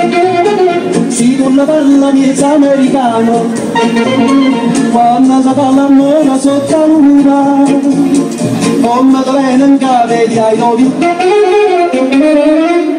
Si tu ne parla miezza americano, quando si parla a noi sotto la luna, come te viene in cave di I love you.